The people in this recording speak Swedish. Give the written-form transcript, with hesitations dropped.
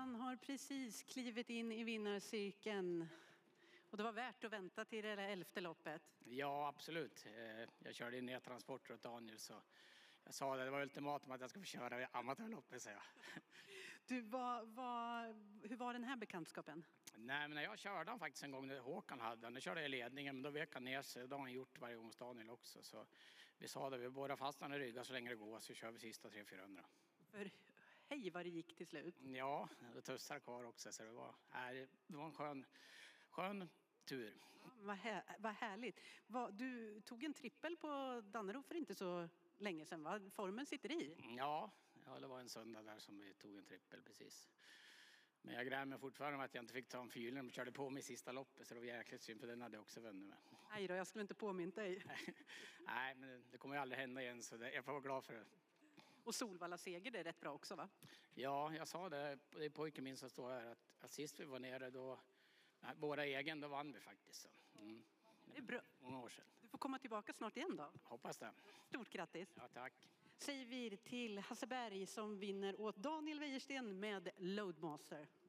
Han har precis klivit in i vinnarcirkeln. Och det var värt att vänta till det 11:e loppet. Ja, absolut. Jag körde in ner transporter åt Daniel, så jag sa det var ultimatum att jag ska få köra i amatörloppet, säger jag. Du, hur var den här bekantskapen? Nej, men jag körde han faktiskt en gång när Håkan hade han. Då körde jag i ledningen, men då vek han ner sig. Det har han gjort varje gång hos Daniel också. Så vi sa det, vi båda fastnade i ryggar så länge det går, så kör vi sista 300-400. För hej vad det gick till slut. Ja, det tussar kvar också, så det var en skön tur. Ja, vad härligt. Du tog en trippel på Dannero för inte så länge sedan, va? Formen sitter i. Ja, det var en söndag där som vi tog en trippel, precis. Men jag grämer mig fortfarande med att jag inte fick ta en fylen och körde på mig i sista loppet, så det var jäkligt synd, för den hade jag också vunnit med. Nej då, jag skulle inte påminna dig. Nej, men det kommer ju aldrig hända igen, så jag får vara glad för det. Och Solvalla seger, det är rätt bra också, va? Ja, jag sa det är pojken min som står här, att sist vi var nere då, våra egen, då vann vi faktiskt. Så. Det är bra. Många år sedan. Du får komma tillbaka snart igen då. Hoppas det. Stort grattis. Ja, tack. Säger vi till Hasse Berg som vinner åt Daniel Wäjersten med Loadmaster.